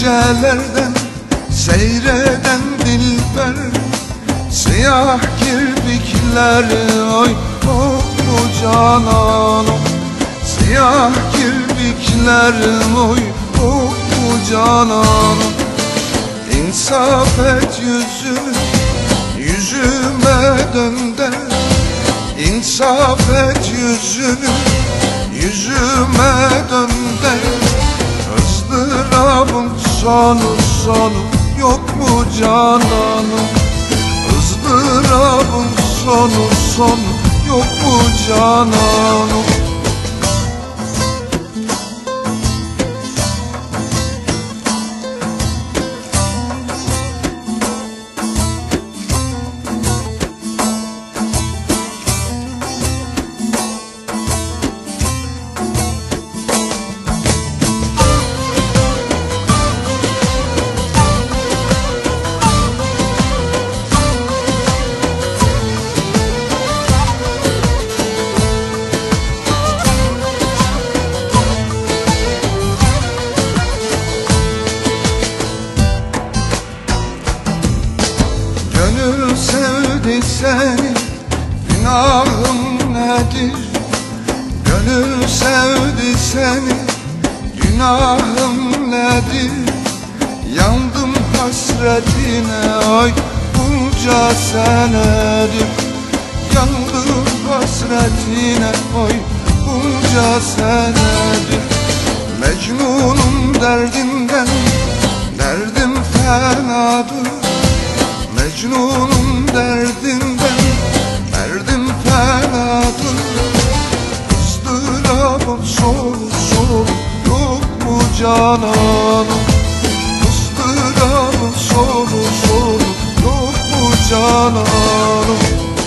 Gecelerden seyreden dilber, siyah kirpikler oy koklu cananım. Siyah kirpikler oy koklu cananım. İnsaf et yüzünü yüzüme dönder. İnsaf et yüzünü yüzüme dönder. Izdırabın sonu yok mu cananım? Izdırabın sonu yok mu cananım? Gönül sevdi seni, günahım nedir? Gönül sevdi seni, günahım nedir? Yandım hasretine ay bunca senedir. Yandım hasretine ay bunca senedir. Mecnunum derdinden, derdim fenadır. Mecnunum derdinden, derdim fenadır. Izdırabın sonu yok mu cananım? Izdırabın sonu yok mu cananım?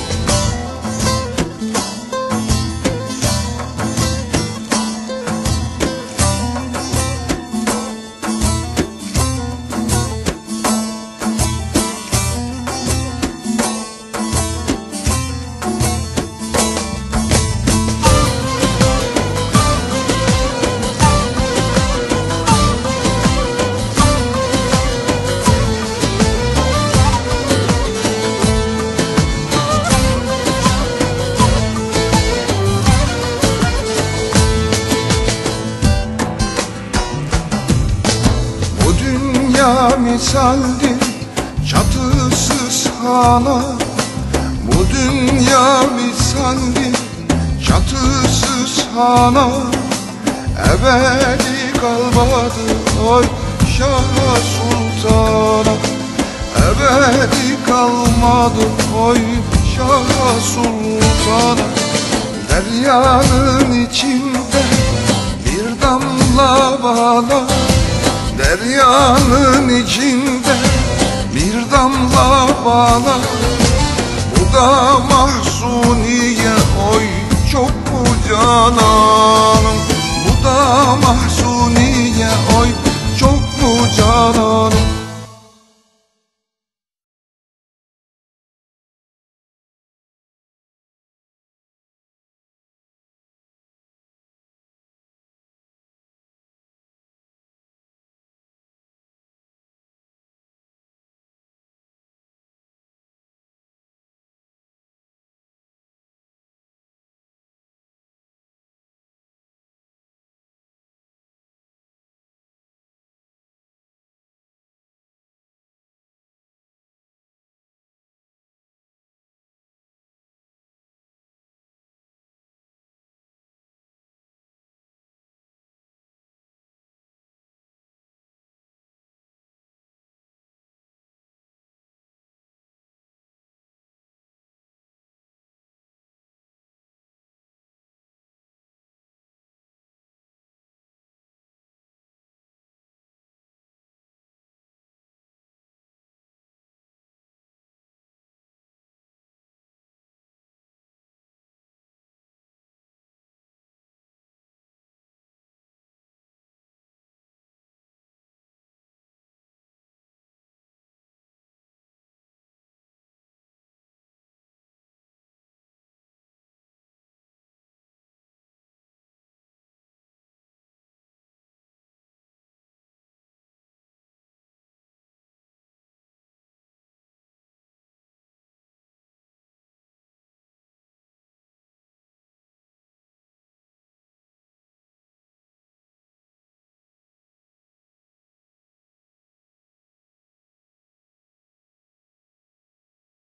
Misaldir çatısız hana, bu dünya misaldir çatısız hana. Ebedi kalmadı oy Şah Sultan'a. Ebedi kalmadı oy Şah Sultan'a. Deryanın içinde bir damla bana, deryanın içinde bir damla bana. Bu da Mahsuniye oy çok mu cananım? Bu da Mahsuniye oy